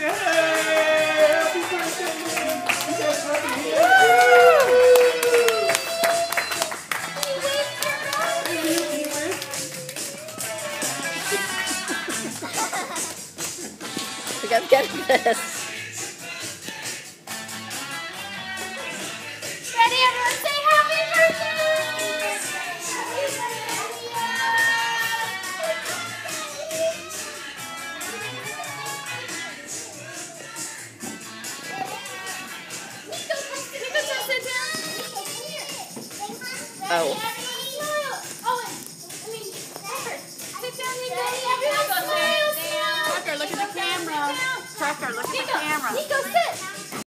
Happy birthday, man. You guys ready? We gotta get this. Ready, everyone, say happy birthday! Oh. Tucker, look at the camera. Tucker, look at the camera. Nico, sit.